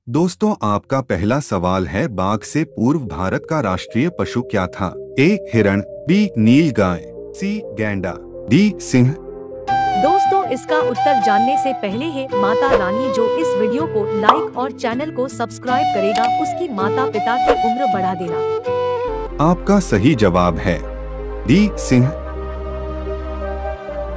दोस्तों, आपका पहला सवाल है, बाघ से पूर्व भारत का राष्ट्रीय पशु क्या था? ए हिरण, बी नीलगाय, सी गैंडा, डी सिंह। दोस्तों, इसका उत्तर जानने से पहले है माता रानी जो इस वीडियो को लाइक और चैनल को सब्सक्राइब करेगा उसकी माता पिता की उम्र बढ़ा देना। आपका सही जवाब है डी सिंह।